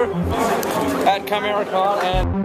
here at ChimeraCon, and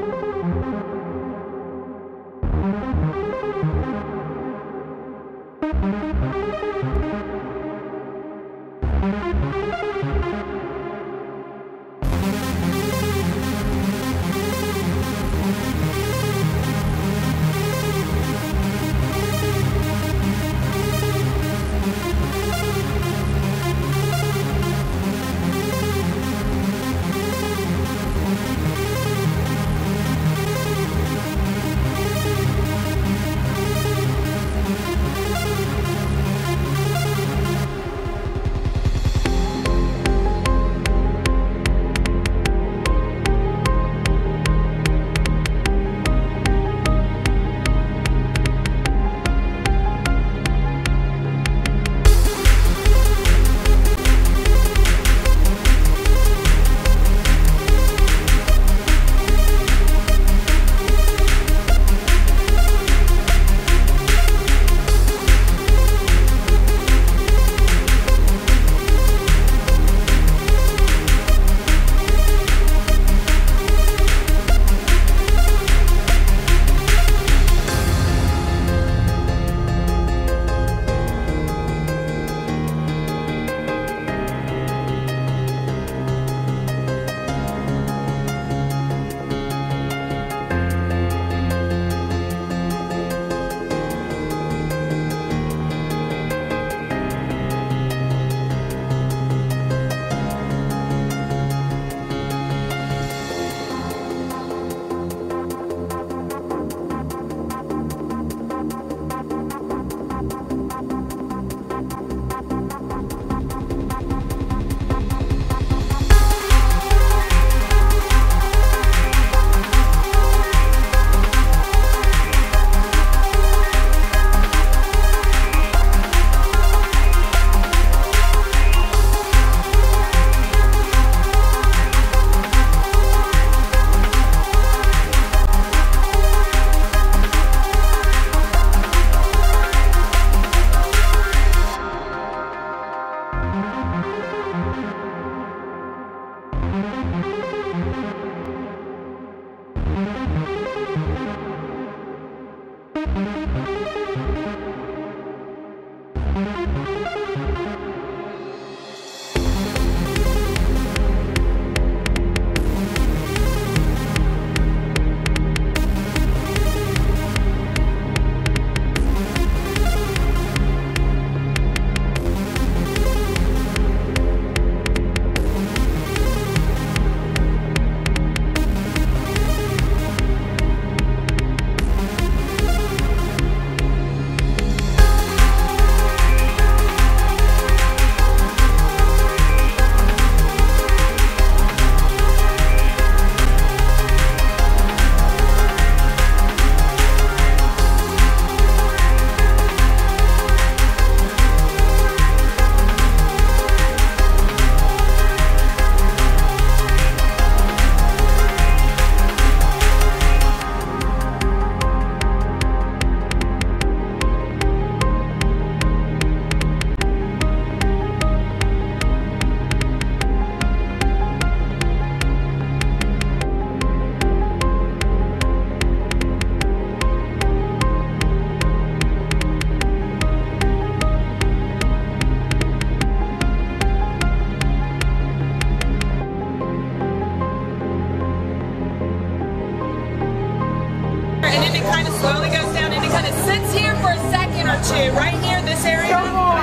to right here, this area. Come on.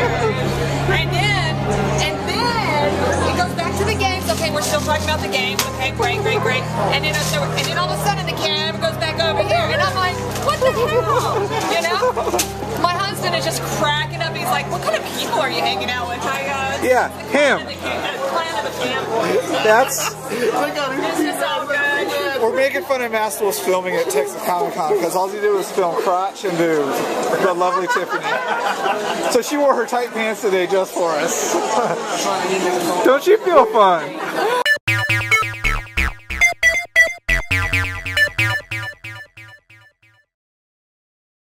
And then it goes back to the games. Okay, we're still talking about the games. Okay, great. And then all of a sudden the camera goes back over here, and I'm like, what the hell? You know? My husband is just cracking up. He's like, what kind of people are you hanging out with? Yeah, him. Clan of the Campbells. That's. This is all good. We're making fun of Mastel's filming at Texas Comic Con because all he did was film crotch and boobs. The lovely Tiffany. So she wore her tight pants today just for us. Don't you feel fun?